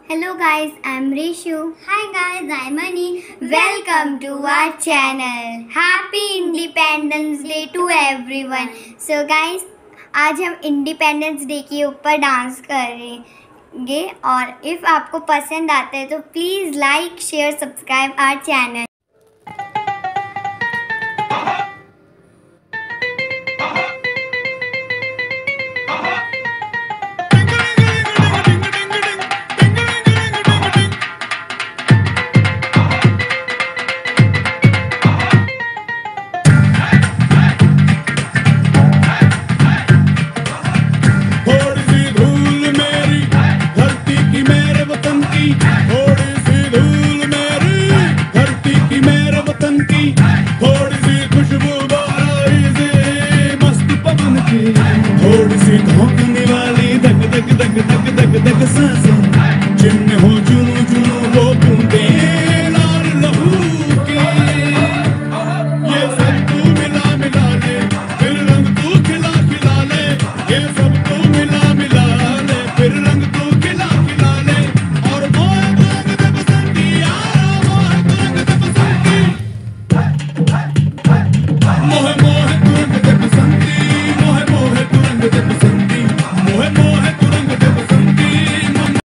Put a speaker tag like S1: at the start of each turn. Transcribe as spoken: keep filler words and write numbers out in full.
S1: Hello guys, I'm Rishu. Hi guys, I'm Ani. Welcome to our channel. Happy Independence Day to everyone. So guys, आज हम independence day के ऊपर dance करेंगे और if आपको पसंद आता है तो please like share subscribe our channel.
S2: थोड़ी सी धूल मेरी धरती की मेरे वतन की, थोड़ी सी खुशबू बाराई से मस्त पवन की, थोड़ी सी धोखने वाली धक धक धक धक धक धक सांसें, जिनमें हो जुनू जुनू वो बूंदें लाल लहू की. ये सब तू मिला मिला ले, फिर रंग तू खिला खिला ले. ये सब तू मिला मिला ले, फिर रंग तू खिला खिला ले. और मोह रंग दे बसंती यारा, मोह रंग दे बसंती, मोह